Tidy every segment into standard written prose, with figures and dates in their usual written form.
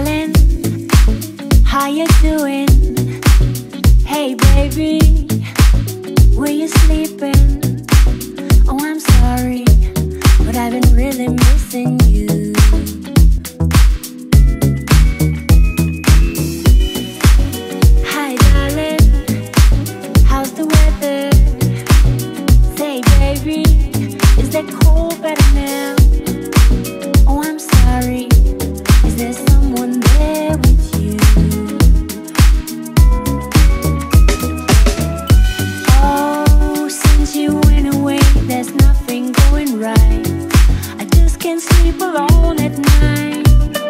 darling, how you doing? Hey baby, were you sleeping? Oh, I'm sorry, but I've been really missing you. Hi darling, how's the weather? Say baby, is that cold better now? Oh, I'm sorry, is there someone there with you? Oh, since you went away, there's nothing going right. I just can't sleep alone at night.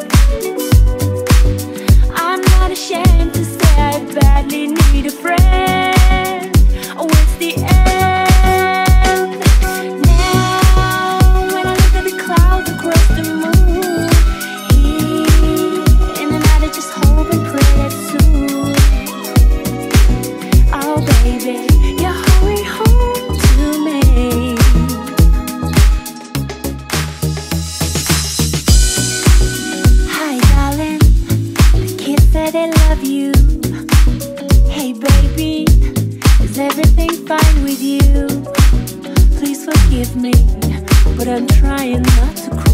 I'm not ashamed to say I badly need a friend. Oh, it's the end. Now, when I look at the clouds across the moon, in the night I just hope and pray that soon, oh baby, you hurry home to me. Hi darling, the kids say they love you. Hey baby, is everything fine with you? Please forgive me, but I'm trying not to cry.